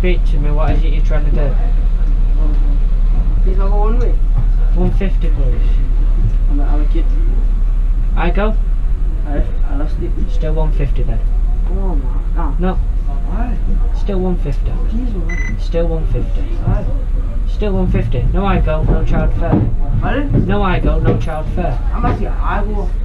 speak to me. What is it you're trying to do? Please, I'll go one way. 150, please. I'm a kid. I go? I lost it. Still 150 then. Come on, man. No. Why? Still 150. Please, man. Still 150. Why? Still 150. No, I go. No child fare. Pardon? No, I go. No child fare. I'm actually, I go.